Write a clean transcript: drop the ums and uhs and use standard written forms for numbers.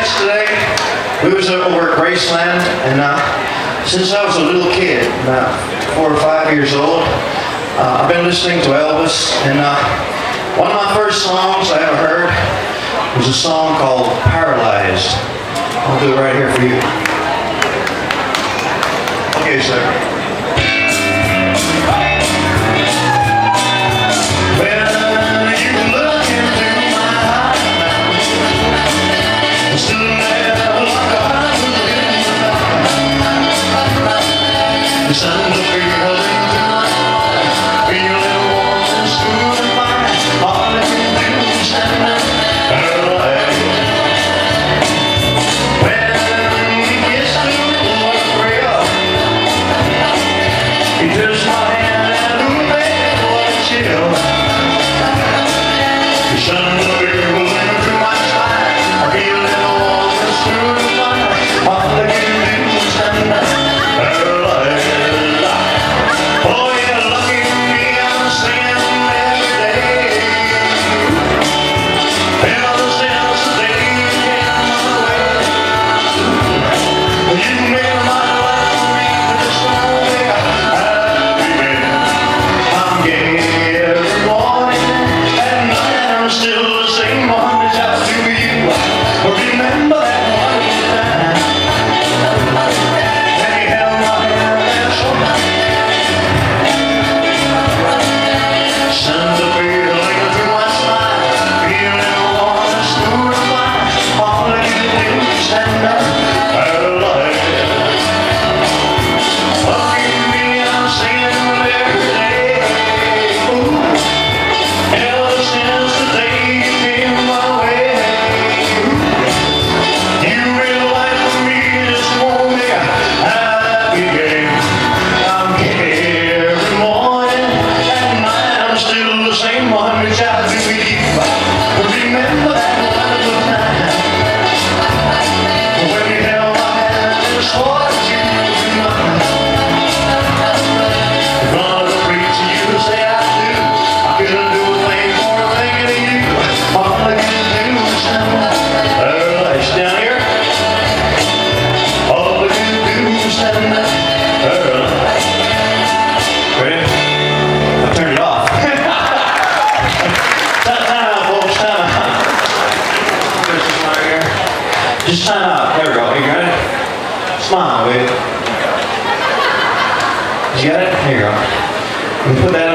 yesterday. We was over at Graceland, and since I was a little kid, about 4 or 5 years old, I've been listening to Elvis, and one of my first songs I ever heard was a song called Paralyzed. I'll do it right here for you. Okay, sir. Just time out. There we go. You got it? Smile, baby. You got it? Here you go. And put that